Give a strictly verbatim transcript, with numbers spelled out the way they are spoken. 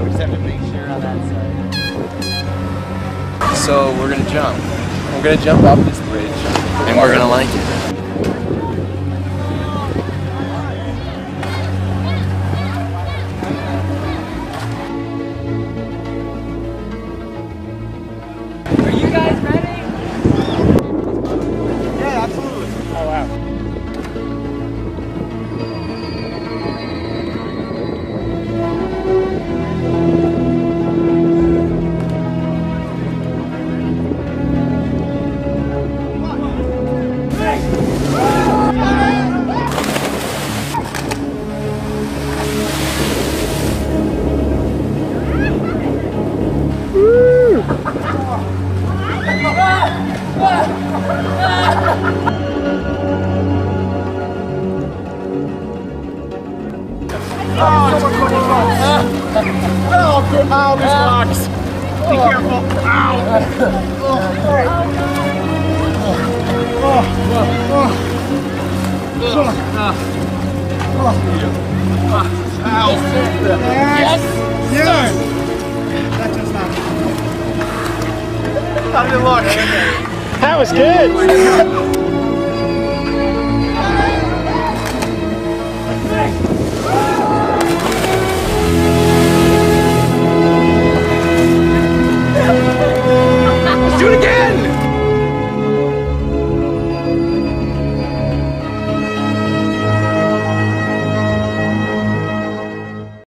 we just have to make sure on that side. So we're gonna jump. We're gonna jump off this bridge, and we're gonna like it. Are you guys ready? Yeah, absolutely. Oh wow. Oh, someone put his box. Oh, good. Ow, this box. Be careful. Ow. Oh, oh, oh, oh. Ow. Yes. Yes. That just happened. How did it look? That was good.